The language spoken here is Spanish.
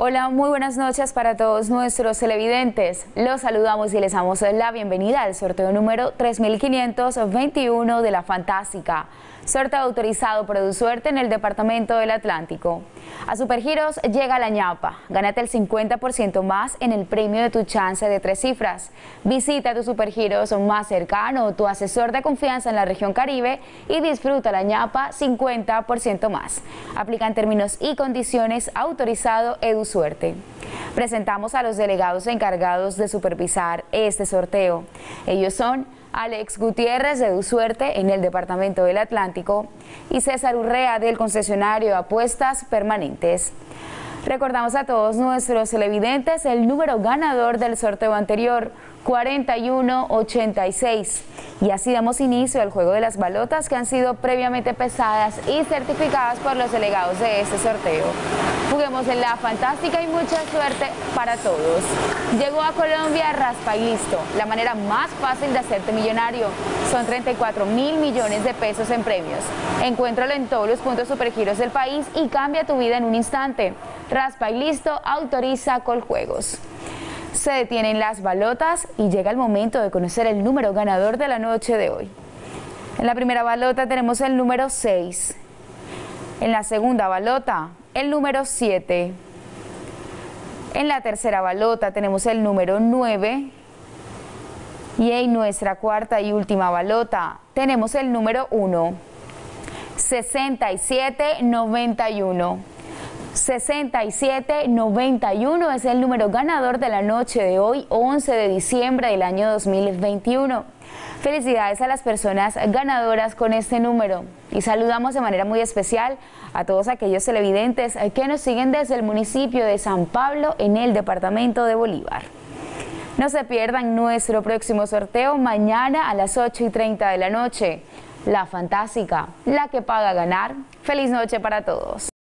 Hola, muy buenas noches para todos nuestros televidentes. Los saludamos y les damos la bienvenida al sorteo número 3521 de la Fantástica. Sorteo autorizado por EduSuerte en el Departamento del Atlántico. A Supergiros llega la ñapa. Gánate el 50% más en el premio de tu chance de 3 cifras. Visita tu Supergiros más cercano o tu asesor de confianza en la región Caribe y disfruta la ñapa 50% más. Aplica en términos y condiciones. Autorizado EduSuerte. Presentamos a los delegados encargados de supervisar este sorteo. Ellos son Alex Gutiérrez de EduSuerte en el Departamento del Atlántico y César Urrea del concesionario de apuestas permanentes. Recordamos a todos nuestros televidentes el número ganador del sorteo anterior, 4186. Y así damos inicio al juego de las balotas que han sido previamente pesadas y certificadas por los delegados de este sorteo. Juguemos en la Fantástica y mucha suerte para todos. Llegó a Colombia Raspa y Listo, la manera más fácil de hacerte millonario. Son 34.000 millones de pesos en premios. Encuéntralo en todos los puntos Supergiros del país y cambia tu vida en un instante. Raspa y Listo autoriza Coljuegos. Se detienen las balotas y llega el momento de conocer el número ganador de la noche de hoy. En la primera balota tenemos el número 6. En la segunda balota, el número 7. En la tercera balota tenemos el número 9. Y en nuestra cuarta y última balota tenemos el número 1. 6791. 6791 es el número ganador de la noche de hoy, 11 de diciembre del año 2021. Felicidades a las personas ganadoras con este número y saludamos de manera muy especial a todos aquellos televidentes que nos siguen desde el municipio de San Pablo en el departamento de Bolívar. No se pierdan nuestro próximo sorteo mañana a las 8:30 de la noche. La Fantástica, la que paga ganar. Feliz noche para todos.